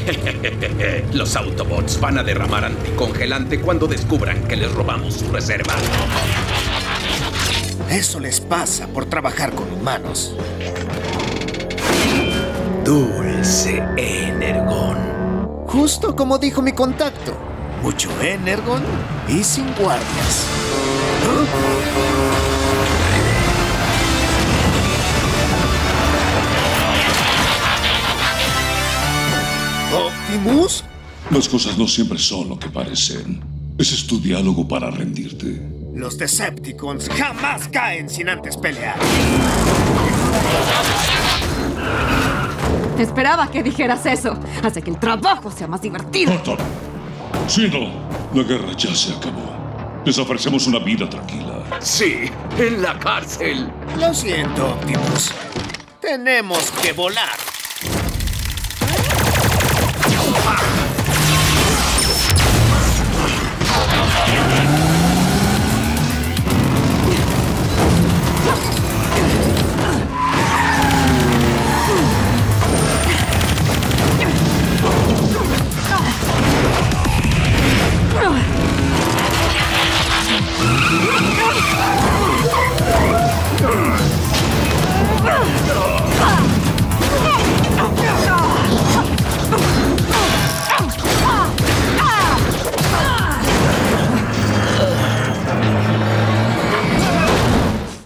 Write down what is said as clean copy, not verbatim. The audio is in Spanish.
Los Autobots van a derramar anticongelante cuando descubran que les robamos su reserva. Eso les pasa por trabajar con humanos. Dulce Energon. Justo como dijo mi contacto. Mucho Energon y sin guardias. ¿Optimus? Las cosas no siempre son lo que parecen. Ese es tu diálogo para rendirte. Los Decepticons jamás caen sin antes pelear. Esperaba que dijeras eso. Hace que el trabajo sea más divertido. ¡Barton! Si no, la guerra ya se acabó. Les ofrecemos una vida tranquila. Sí, en la cárcel. Lo siento, Optimus. Tenemos que volar.